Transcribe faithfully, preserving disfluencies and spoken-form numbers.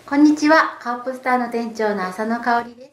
こんにちは、カープスターの店長の浅野香織です。